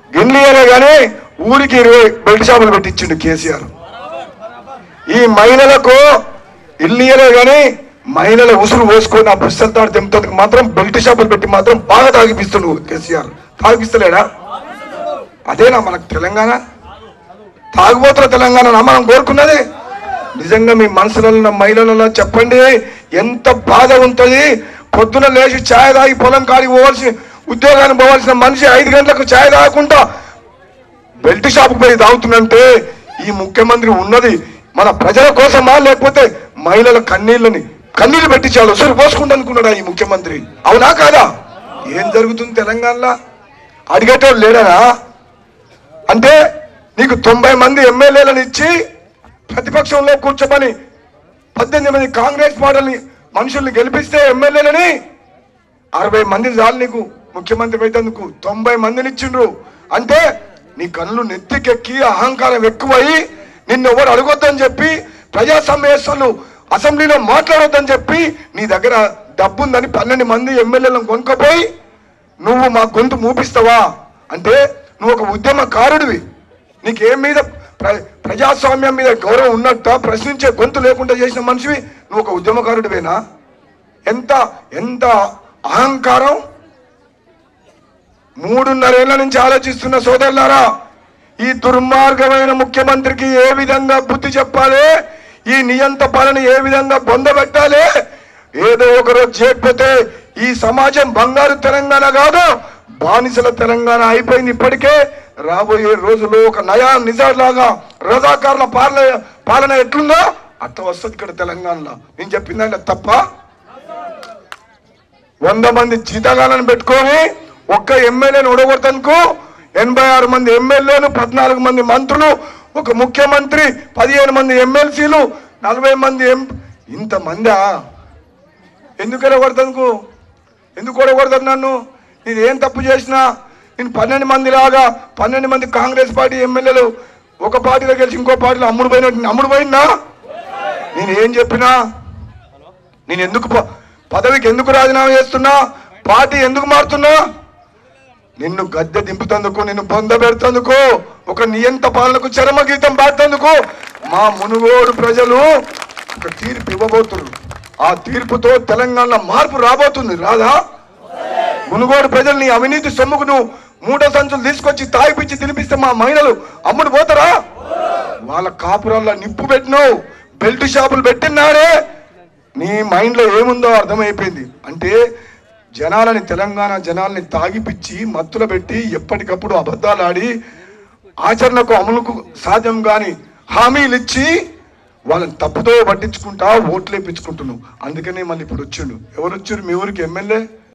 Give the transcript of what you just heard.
గిన్నెలే కానీ ఊరికి 20 బెల్ట్ షాపులు పెట్టించిండు కేసీఆర్. ఈ మహిళలకు ఇల్లు కానీ మహిళల ఉసురు పోసుకొని ఆ పుస్తకాలు తాడు తెంపుతందుకు మాత్రం బెల్ట్ షాపులు పెట్టి మాత్రం బాగా తాగిపిస్తుండు కేసీఆర్. తాగిపిస్తలేడా? అదేనా మనకు తెలంగాణ? తాగుబోతుల తెలంగాణ మనం కోరుకున్నది? నిజంగా మీ మనసులో ఉన్న మహిళలలో చెప్పండి, ఎంత బాధ ఉంటుంది. పొద్దున లేచి ఛాయ్ తాగి పొలం కాడికి పోవాల్సి ఉద్యోగానికి పోవాల్సిన మనిషి 5 గంటలకు ఛాయ్ తాగకుండా బెల్ట్ షాప్కి పోయి తాగుతుందంటే ఈ ముఖ్యమంత్రి ఉన్నది మన ప్రజల కోసమా, లేకపోతే మహిళల కన్నీళ్లు పెట్టించాలి ఉసురు పోసుకుంటూ అనుకున్నాడా ఈ ముఖ్యమంత్రి? అవునా కాదా? ఏం జరుగుతుంది తెలంగాణలో? అడిగేటోళ్ళు లేడనా? అంటే నీకు 90 మంది ఎమ్మెల్యేలను ఇచ్చి ప్రతిపక్షంలో కూర్చోమని 18 మంది కాంగ్రెస్ పార్టీని మనుషుల్ని గెలిపిస్తే ఎమ్మెల్యేలని 60 మంది చాలు నీకు ముఖ్యమంత్రి అయితందుకు. 90 మందిని ఇచ్చిండ్రు అంటే నీ కళ్ళు నెత్తికెక్కి అహంకారం ఎక్కువయి నిన్ను ఎవరు అడగొద్దని చెప్పి, ప్రజా సమావేశాలు అసెంబ్లీలో మాట్లాడొద్దని చెప్పి నీ దగ్గర డబ్బు ఉందని 12 మంది ఎమ్మెల్యేలను కొనుక్కపోయి నువ్వు మా గొంతు మూపిస్తావా? అంటే నువ్వు ఒక ఉద్యమకారుడివి. నీకేం మీద ప్రజాస్వామ్యం మీద గౌరవం ఉన్నట్ట ప్రశ్నించే గొంతు లేకుండా చేసిన మనిషివి నువ్వు ఒక ఉద్యమకారుడివేనా? ఎంత ఎంత అహంకారం! 3.5 ఏళ్ల నుంచి ఆలోచిస్తున్న సోదరులారా, ఈ దుర్మార్గమైన ముఖ్యమంత్రికి ఏ విధంగా బుద్ధి చెప్పాలి, ఈ నియంత పాలన ఏ విధంగా బొందబెట్టాలి? ఏదో ఒకరోజు చేయకపోతే ఈ సమాజం బంగారు తెలంగాణ కాదు, బానిసల తెలంగాణ అయిపోయింది. ఇప్పటికే రాబోయే రోజుల్లో ఒక నయా నిజార్ లాగా రజాకారుల పాలన ఎట్లుందో అట్లా వస్తుంది ఇక్కడ తెలంగాణలో. నేను చెప్పిందంటే తప్ప? 100 మంది జీతగాలను పెట్టుకొని ఒక్క ఎమ్మెల్యేని ఓడగొడతానుకో 86 మంది ఎమ్మెల్యేలు, 14 మంది మంత్రులు, ఒక ముఖ్యమంత్రి, 15 మంది ఎమ్మెల్సీలు, 40 మంది ఇంతమందా? ఎందుకు ఓడగొడతానుకో? ఎందుకు ఓడగొడతాను నన్ను? నేను ఏం తప్పు చేసినా? నేను 12 మంది లాగా 12 మంది కాంగ్రెస్ పార్టీ ఎమ్మెల్యేలు ఒక పార్టీలో గెలిచి ఇంకో పార్టీలో అమ్ముడు పోయిందా? నేను ఏం చెప్పినా? నేను ఎందుకు పదవికి ఎందుకు రాజీనామా చేస్తున్నా? పార్టీ ఎందుకు మారుతున్నా? నిన్ను గద్దె దింపుతందుకు, నిన్ను పొందబెడుతందుకు, ఒక నియంత పాలనకు చరమగీతం పాడుతందుకు మా మునుగోడు ప్రజలు ఒక తీర్పు ఇవ్వబోతున్నారు. ఆ తీర్పుతో తెలంగాణలో మార్పు రాబోతుంది. రాదా? మునుగోడు ప్రజలు నీ అవినీతి సొమ్ముకు నువ్వు 3 సంచులు తీసుకొచ్చి తాగిపిచ్చి తినిపిస్తే మా మహిళలు అమ్ముడు పోతారా? వాళ్ళ కాపురాల్లో నిప్పు పెట్టినావు, బెల్ట్ షాపులు పెట్టినాడే. నీ మైండ్లో ఏముందో అర్థమైపోయింది. అంటే తెలంగాణ జనాల్ని తాగిపిచ్చి మత్తులు పెట్టి ఎప్పటికప్పుడు అబద్ధాలు ఆడి ఆచరణకు అమలుకు సాధ్యం కాని హామీలు ఇచ్చి వాళ్ళని తప్పుతో పట్టించుకుంటా ఓట్లు వేయించుకుంటున్నావు. అందుకనే మళ్ళీ ఇప్పుడు వచ్చిండు. ఎవరు వచ్చారు మీ ఊరికి ఎమ్మెల్యే?